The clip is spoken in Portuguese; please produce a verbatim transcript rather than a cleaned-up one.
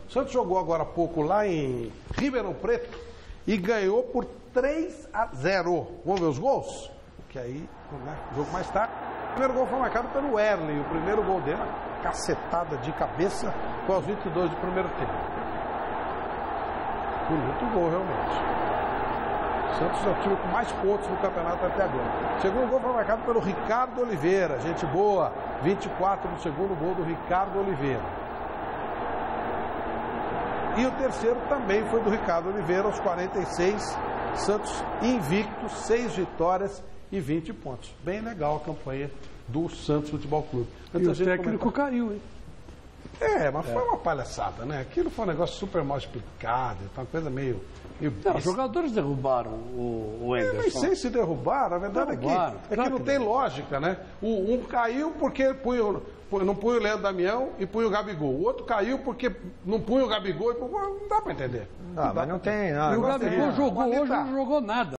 O Santos jogou agora há pouco lá em Ribeirão Preto e ganhou por três a zero. Vamos ver os gols? Que aí, né, o jogo mais tarde. O primeiro gol foi marcado pelo Erling. O primeiro gol dele, uma cacetada de cabeça, foi aos vinte e dois do primeiro tempo. Bonito gol, realmente. O Santos é o time com mais pontos no campeonato até agora. O segundo gol foi marcado pelo Ricardo Oliveira. Gente boa. vinte e quatro no segundo gol do Ricardo Oliveira. E o terceiro também foi do Ricardo Oliveira, aos quarenta e seis. Santos invicto, seis vitórias e vinte pontos. Bem legal a campanha do Santos Futebol Clube. Antes e o técnico comentar... caiu, hein? É, mas é. foi uma palhaçada, né? Aquilo foi um negócio super mal explicado, uma coisa meio... meio não, os jogadores derrubaram o, o Anderson. Eu nem sei se derrubaram, a verdade derrubaram, é que, é claro que não que tem não. lógica, né? O, um caiu porque punha, não punha o Leandro Damião e punha o Gabigol. O outro caiu porque não punha o Gabigol e punha... Não dá pra entender. Ah, não mas não tem nada. E o Gabigol jogou hoje, não jogou nada.